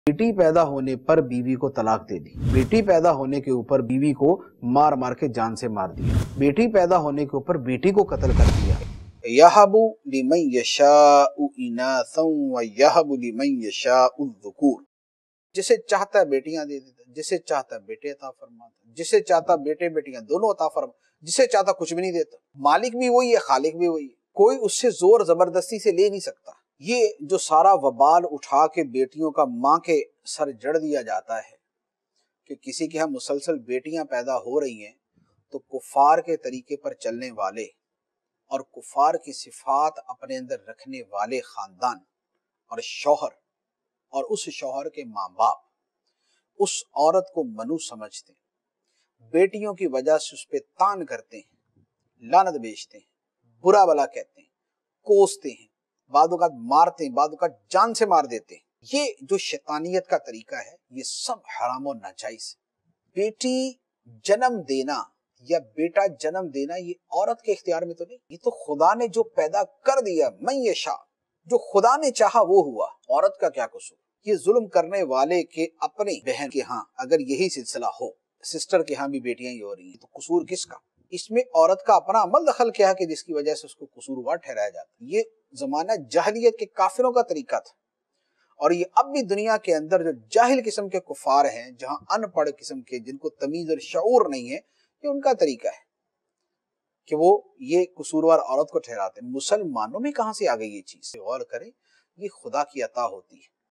बेटी पैदा होने पर बीवी को तलाक दे दी। बेटी पैदा होने के ऊपर बीवी को मार मार के जान से मार दिया। बेटी पैदा होने के ऊपर बेटी को कत्ल कर दिया। यहबु लिमन यशाउ इनासन व यहबु लिमन यशाउ ज़ुकूर। जिसे चाहता है बेटियां दे देता, जिसे चाहता है बेटे अता फरमाता, जिसे चाहता बेटे बेटियां दोनों अता फरमा, जिसे चाहता कुछ भी नहीं देता। मालिक भी वही है, खालिक भी वही है, कोई उससे जोर जबरदस्ती से ले नहीं सकता। ये जो सारा वबाल उठा के बेटियों का माँ के सर जड़ दिया जाता है कि किसी के यहाँ मुसलसल बेटियां पैदा हो रही हैं, तो कुफार के तरीके पर चलने वाले और कुफार की सिफात अपने अंदर रखने वाले खानदान और शौहर और उस शौहर के माँ बाप उस औरत को मनु समझते हैं, बेटियों की वजह से उस पर तान करते हैं, लानत बेचते हैं, बुरा भला कहते हैं, कोसते हैं, बादुकात मारते हैं, बादुकात जान से मार देते हैं। ये जो शैतानियत का तरीका है, ये सब हराम और नाजायज। बेटी जन्म देना या बेटा जन्म देना ये औरत के इख्तियार में तो नहीं, ये तो खुदा ने जो पैदा कर दिया, मैं ये शाह, जो खुदा ने चाहा वो हुआ। औरत का क्या कसूर? ये जुल्म करने वाले के अपनी बहन के यहाँ अगर यही सिलसिला हो, सिस्टर के यहाँ भी बेटियां ही हो रही हैं, तो कसूर किसका? इसमें औरत का अपना अमल दखल क्या है कि जिसकी वजह से उसको कसूरवार ठहराया जाता है। ये जमाना जाहिलियत के काफिरों का तरीका था, और ये अब भी दुनिया के अंदर जो जाहिल किस्म के कुफार हैं, जहां अनपढ़ किस्म के, जिनको तमीज और शऊर नहीं है, ये उनका तरीका है कि वो ये कसूरवार औरत को ठहराते हैं। मुसलमानों में कहां से आ गई ये चीज? गौर करें, ये खुदा की अता होती है।